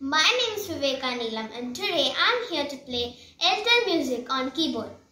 My name is Viveka and today I am here to play Airtel music on keyboard.